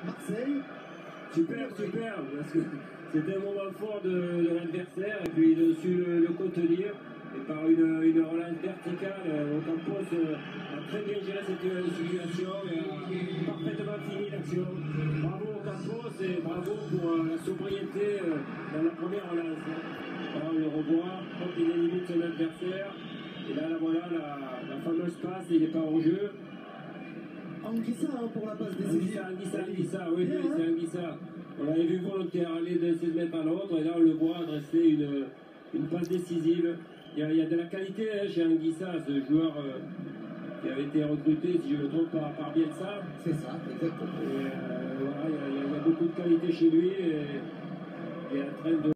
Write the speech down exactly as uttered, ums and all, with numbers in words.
Marseille. Super, super, parce que c'était un moment fort de, de l'adversaire, et puis ils ont su le, le contenir, et par une, une relance verticale, Ocampos a très bien géré cette situation, et a parfaitement fini l'action. Bravo Ocampos, et bravo pour euh, la sobriété euh, dans la première relance. Alors, on le revoit, quand il élimine son adversaire, et là, là voilà, la, la fameuse passe, il n'est pas en jeu. Anguissa hein, pour la passe décisive. Anguissa, Anguissa, Anguissa, oui, oui, c'est Anguissa. On l'avait vu volontaire aller de seize mètres à l'autre, et là on le voit adresser une, une passe décisive. Il y, a, il y a de la qualité hein, chez Anguissa, ce joueur euh, qui avait été recruté, si je ne me trompe pas, par Bielsa. C'est ça, exactement. Et, euh, voilà, il, y a, il y a beaucoup de qualité chez lui, et il est en train de